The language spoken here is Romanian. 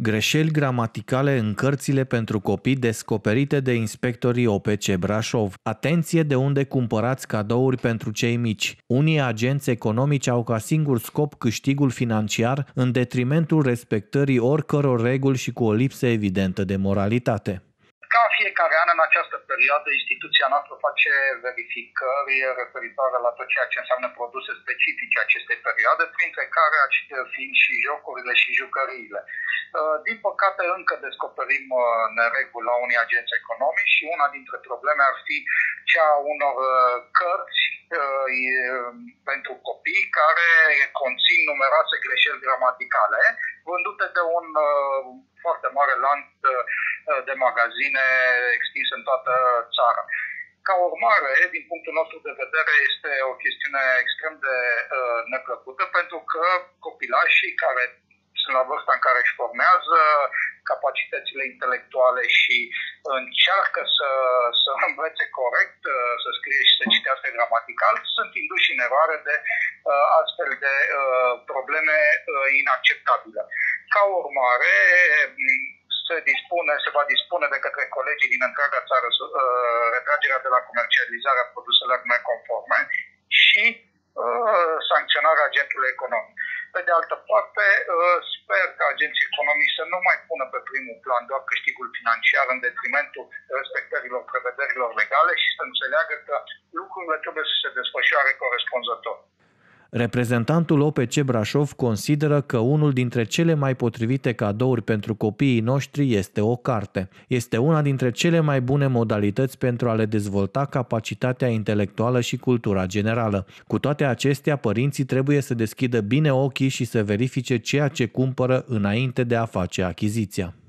Greșeli gramaticale în cărțile pentru copii descoperite de inspectorii OPC Brașov. Atenție de unde cumpărați cadouri pentru cei mici. Unii agenți economici au ca singur scop câștigul financiar în detrimentul respectării oricăror reguli și cu o lipsă evidentă de moralitate. Ca fiecare an, în această perioadă, instituția noastră face verificări referitoare la tot ceea ce înseamnă produse specifice acestei perioade, printre care fiind și jocurile și jucăriile. Din păcate, încă descoperim nereguli la unii agenți economici și una dintre probleme ar fi cea a unor cărți pentru copii care conțin numeroase greșeli gramaticale, vândute de un foarte mare lanț de magazine extins în toată țara. Ca urmare, din punctul nostru de vedere, este o chestiune extrem de neplăcută, pentru că copilașii care sunt la vârsta în care își formează capacitățile intelectuale și încearcă să învețe corect, să scrie și să citească gramatical, sunt induși în eroare de astfel de probleme inacceptabile. Ca urmare, se va dispune de către colegii din întreaga țară retragerea de la comercializarea produselor neconforme și sancționarea agentului economic. Pe de altă parte, sper că agenții economici să nu mai pună pe primul plan doar câștigul financiar în detrimentul respectărilor prevederilor legale și să înțeleagă că lucrurile trebuie să se desfășoare corespunzător. Reprezentantul OPC Brașov consideră că unul dintre cele mai potrivite cadouri pentru copiii noștri este o carte. Este una dintre cele mai bune modalități pentru a le dezvolta capacitatea intelectuală și cultura generală. Cu toate acestea, părinții trebuie să deschidă bine ochii și să verifice ceea ce cumpără înainte de a face achiziția.